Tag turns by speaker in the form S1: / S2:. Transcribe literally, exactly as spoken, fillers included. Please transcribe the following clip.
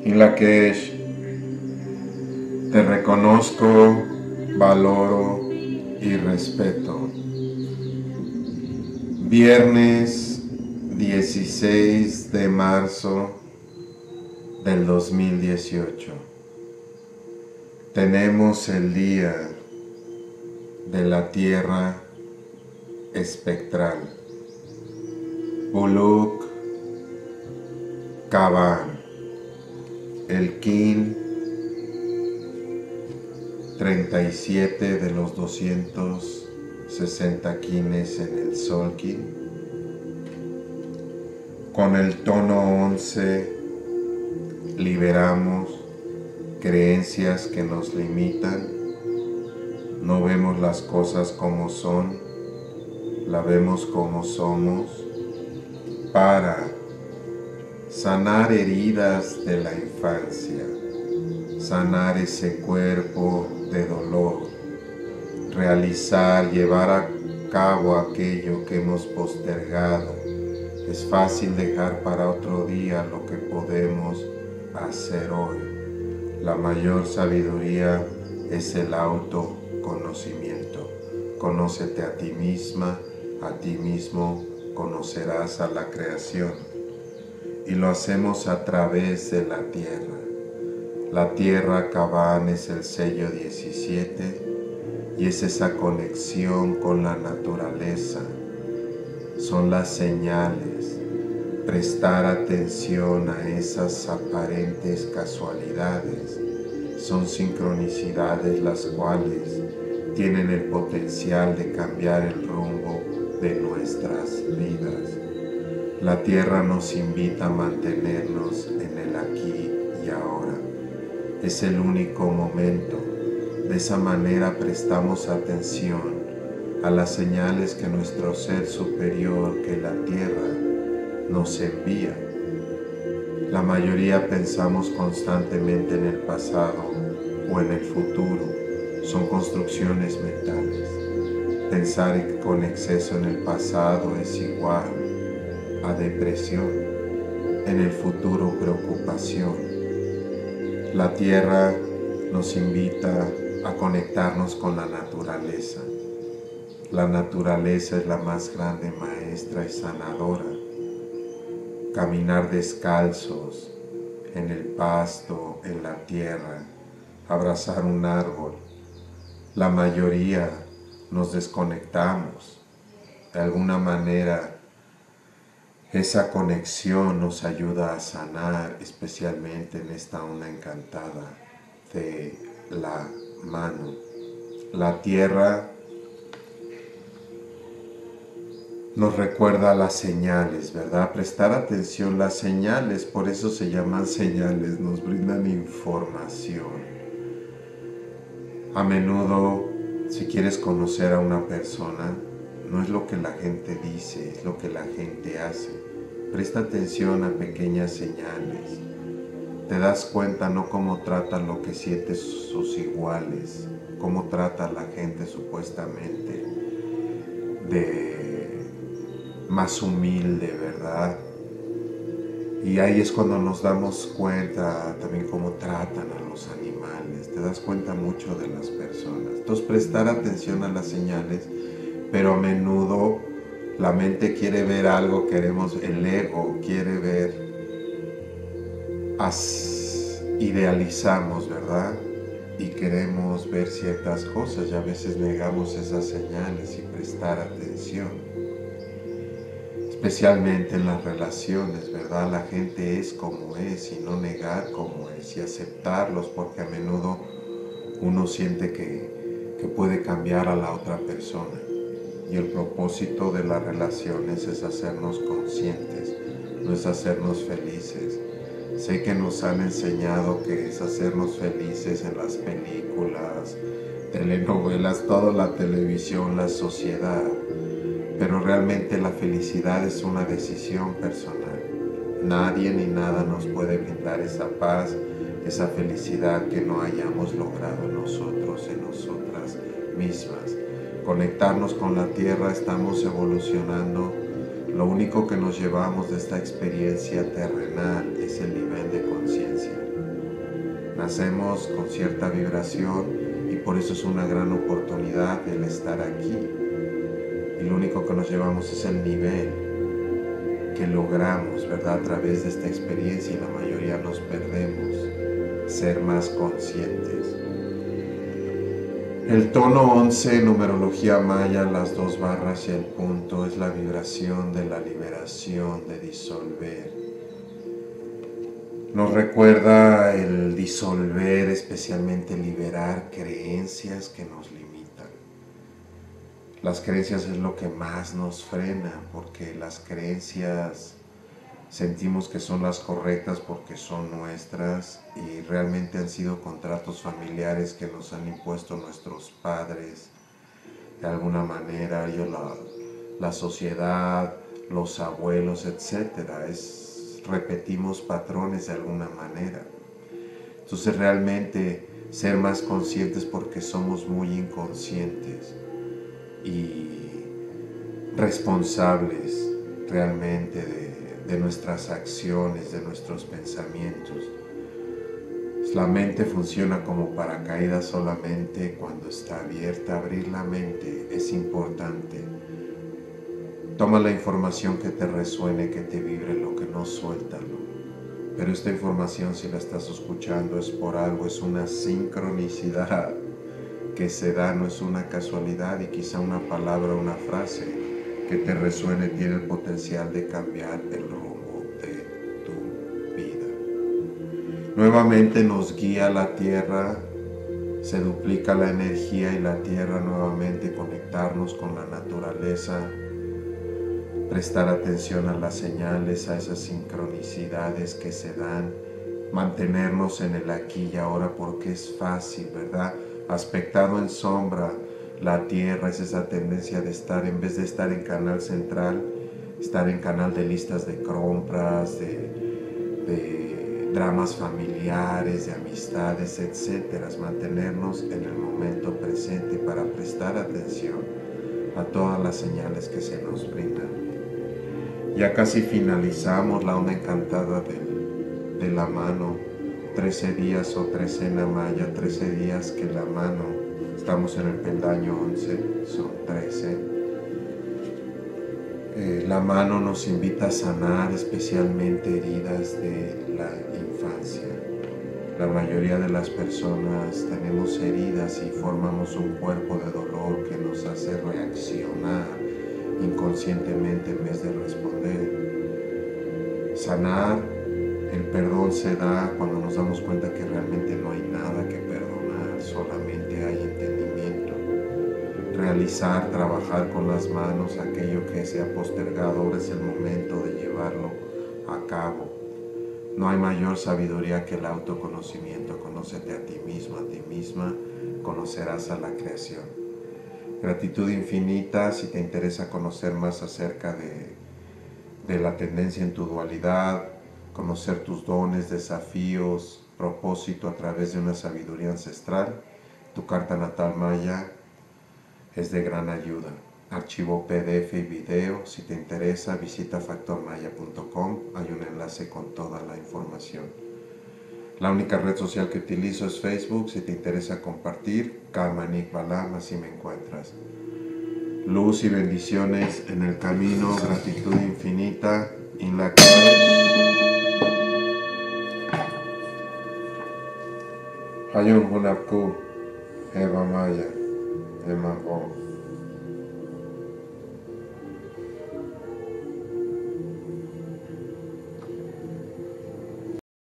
S1: In Lakesh, te reconozco, valoro y respeto. Viernes dieciséis de marzo del dos mil dieciocho. Tenemos el día de la Tierra espectral. Buluk Kaban. El Kin treinta y siete de los doscientos sesenta Kines en el Sol Kin. Con el tono once liberamos creencias que nos limitan. No vemos las cosas como son, la vemos como somos, para sanar heridas de la infancia, sanar ese cuerpo de dolor, realizar, llevar a cabo aquello que hemos postergado. Es fácil dejar para otro día lo que podemos hacer hoy. La mayor sabiduría es el autoconocimiento. Conócete a ti misma, a ti mismo, conocerás a la creación. Y lo hacemos a través de la tierra. La tierra Kaban es el sello diecisiete y es esa conexión con la naturaleza. Son las señales. Prestar atención a esas aparentes casualidades. Son sincronicidades las cuales tienen el potencial de cambiar el rumbo de nuestras vidas. La tierra nos invita a mantenernos en el aquí y ahora. Es el único momento. De esa manera prestamos atención a las señales que nuestro ser superior, que la tierra, nos envía. La mayoría pensamos constantemente en el pasado o en el futuro. Son construcciones mentales. Pensar con exceso en el pasado es igual a depresión, en el futuro preocupación. La tierra nos invita a conectarnos con la naturaleza. La naturaleza es la más grande maestra y sanadora. Caminar descalzos en el pasto, en la tierra, abrazar un árbol. La mayoría nos desconectamos. De alguna manera, esa conexión nos ayuda a sanar, especialmente en esta onda encantada de la mano. La tierra nos recuerda las señales, ¿verdad? Prestar atención, las señales, por eso se llaman señales, nos brindan información. A menudo, si quieres conocer a una persona, no es lo que la gente dice, es lo que la gente hace. Presta atención a pequeñas señales. Te das cuenta no cómo tratan lo que sienten sus iguales, cómo trata la gente supuestamente de más humilde, ¿verdad? Y ahí es cuando nos damos cuenta también cómo tratan a los animales. Te das cuenta mucho de las personas. Entonces, prestar atención a las señales, pero a menudo la mente quiere ver algo, queremos, el ego quiere ver, as, idealizamos, ¿verdad? Y queremos ver ciertas cosas y a veces negamos esas señales y prestar atención. Especialmente en las relaciones, ¿verdad? La gente es como es y no negar como es y aceptarlos, porque a menudo uno siente que, que puede cambiar a la otra persona. Y el propósito de las relaciones es hacernos conscientes, no es hacernos felices. Sé que nos han enseñado que es hacernos felices en las películas, telenovelas, toda la televisión, la sociedad. Pero realmente la felicidad es una decisión personal. Nadie ni nada nos puede brindar esa paz, esa felicidad que no hayamos logrado nosotros en nosotras mismas. Conectarnos con la tierra, estamos evolucionando. Lo único que nos llevamos de esta experiencia terrenal es el nivel de conciencia. Nacemos con cierta vibración y por eso es una gran oportunidad el estar aquí. Y lo único que nos llevamos es el nivel que logramos, ¿verdad? A través de esta experiencia, y la mayoría nos perdemos, ser más conscientes. El tono once, numerología maya, las dos barras y el punto, es la vibración de la liberación, de disolver. Nos recuerda el disolver, especialmente liberar creencias que nos limitan. Las creencias es lo que más nos frena, porque las creencias sentimos que son las correctas porque son nuestras y realmente han sido contratos familiares que nos han impuesto nuestros padres de alguna manera, yo la, la sociedad, los abuelos, etcétera. Es, repetimos patrones de alguna manera. Entonces realmente ser más conscientes porque somos muy inconscientes y responsables realmente de de nuestras acciones, de nuestros pensamientos. La mente funciona como paracaídas solamente cuando está abierta. Abrir la mente es importante. Toma la información que te resuene, que te vibre, lo que no, suéltalo. Pero esta información, si la estás escuchando, es por algo, es una sincronicidad que se da, no es una casualidad, y quizá una palabra, una frase que te resuene tiene el potencial de cambiar el rumbo de tu vida. Nuevamente nos guía la tierra, se duplica la energía y la tierra nuevamente, conectarnos con la naturaleza, prestar atención a las señales, a esas sincronicidades que se dan, mantenernos en el aquí y ahora porque es fácil, ¿verdad? Aspectado en sombra, la tierra es esa tendencia de estar, en vez de estar en canal central, estar en canal de listas de compras, de, de dramas familiares, de amistades, etcétera. Mantenernos en el momento presente para prestar atención a todas las señales que se nos brindan. Ya casi finalizamos la onda encantada de, de la mano, trece días o trecena maya, trece días que la mano, estamos en el peldaño once, son trece. Eh, la mano nos invita a sanar especialmente heridas de la infancia. La mayoría de las personas tenemos heridas y formamos un cuerpo de dolor que nos hace reaccionar inconscientemente en vez de responder. Sanar, el perdón se da cuando nos damos cuenta que realmente no hay nada que perdonar, solamente hay entendimiento. Realizar, trabajar con las manos aquello que se ha postergado, ahora es el momento de llevarlo a cabo. No hay mayor sabiduría que el autoconocimiento. Conócete a ti mismo, a ti misma, conocerás a la creación. Gratitud infinita. Si te interesa conocer más acerca de, de la tendencia en tu dualidad, conocer tus dones, desafíos, propósito a través de una sabiduría ancestral, tu carta natal maya es de gran ayuda. Archivo P D F y video. Si te interesa, visita factor maya punto com. Hay un enlace con toda la información. La única red social que utilizo es Facebook. Si te interesa compartir, Kamanik Balam, así me encuentras. Luz y bendiciones en el camino. Gratitud infinita. In la Hayun Hunapku, Eva Maya, Emma Bo.